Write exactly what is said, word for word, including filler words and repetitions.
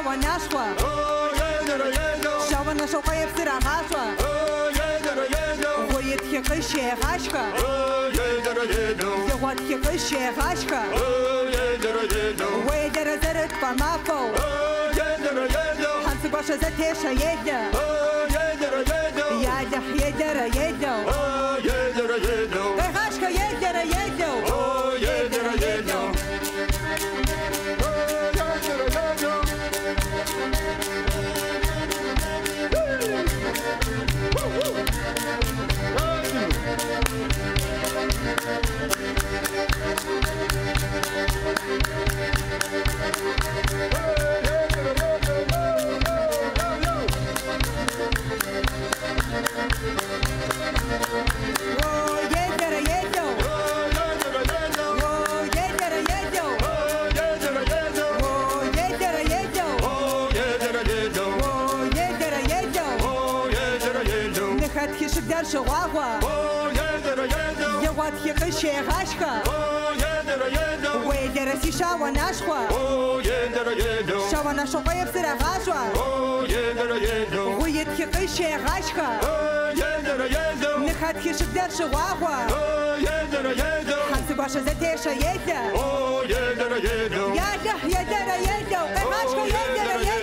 Shawanashwa, Shawanasho Payapsira Hashwa, Wayet Hikishi Hashka, Yawat Hikishi Hashka, Way there is it Pamako, Hansibasha Zatesha Yeda, Yada Yedera Yedo, Hashka Yedera Yedo, Yedera Yedo. Shawagwa, you want here to share Hashka, where there is Shawanashwa, Shawanasho Payapsira Hashwa, we yet here to share Hashka, Nikat Kishak Shawagwa, Hansibasha Zatesha Yeda, Yada Yada Yedo, Hashka Yada.